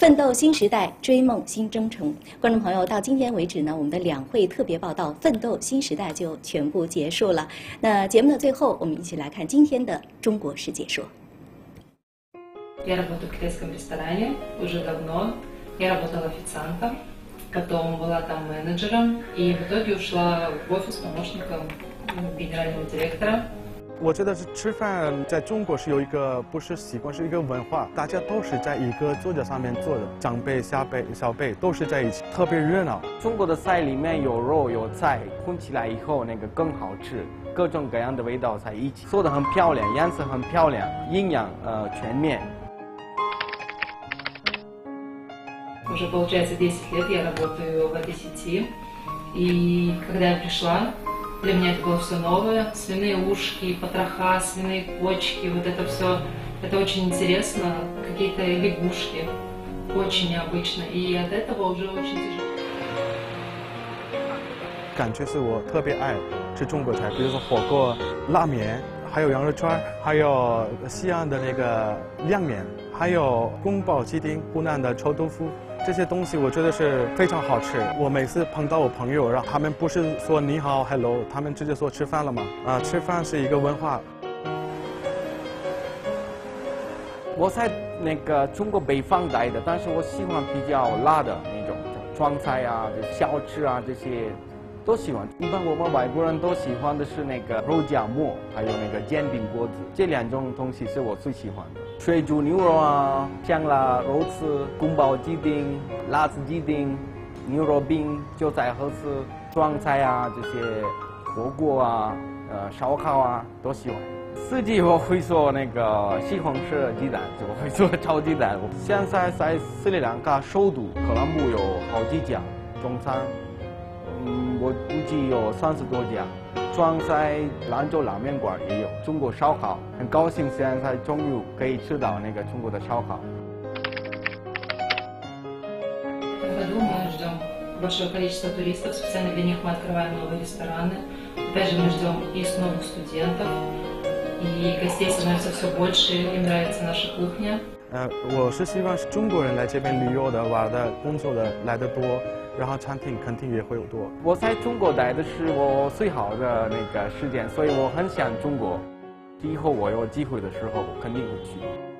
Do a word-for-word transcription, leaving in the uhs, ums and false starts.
奋斗新时代，追梦新征程。观众朋友，到今天为止呢，我们的两会特别报道《奋斗新时代》就全部结束了。那节目的最后，我们一起来看今天的《中国式解说》。 Я работаю в китайском ресторане уже давно. Я работала официантом, потом была там менеджером и в итоге ушла в офис помощником генерального директора. 我觉得是吃饭在中国是有一个不是习惯，是一个文化，大家都是在一个桌子上面坐的，长辈、小辈、小辈都是在一起，特别热闹。 中国的菜里面有肉有菜，混起来以后那个更好吃，各种各样的味道在一起，做的很漂亮，颜色很漂亮，营养呃全面。 Уже получается десять лет я работаю в этой сети, и когда я пришла, для меня это было все новое. Свиные ушки, потроха, свиные почки, вот это все, это очень интересно. Какие-то лягушки, очень необычно. И от этого уже очень тяжело. 感觉是我特别爱吃中国菜，比如说火锅、拉面，还有羊肉串，还有西安的那个凉面，还有宫保鸡丁、湖南的臭豆腐。这些东西我觉得是非常好吃。我每次碰到我朋友，然后他们不是说你好 hello， 他们直接说吃饭了吗？啊，吃饭是一个文化。 我在那个中国北方来的，但是我喜欢比较辣的那种川菜啊、小吃啊这些都喜欢。一般我们外国人都喜欢的是那个肉夹馍，还有那个煎饼果子，这两种东西是我最喜欢的。水煮牛肉啊，香辣肉丝、宫保鸡丁、辣子鸡丁、牛肉饼、韭菜盒子、川菜啊，这些火锅啊、呃烧烤啊都喜欢。四季我会做那个西红柿鸡蛋，就会做炒鸡蛋。现在在斯里兰卡首都科伦坡有好几家中餐，嗯，我估计有三十多家。川菜、兰州拉面馆也有，中国烧烤，很高兴现在终于可以吃到那个中国的烧烤。 В этом году мы ждем большое количество туристов, специально для них мы открываем новые рестораны. Опять же, мы ждем и новых студентов, и гостей становится все больше, им нравится наша кухня. 呃，我是希望是中国人来这边旅游的、玩的、工作的来得多。 然后餐厅肯定也会有多。 我在中国待的是我最好的那个时间，所以我很想中国。以后我有机会的时候，我肯定会去。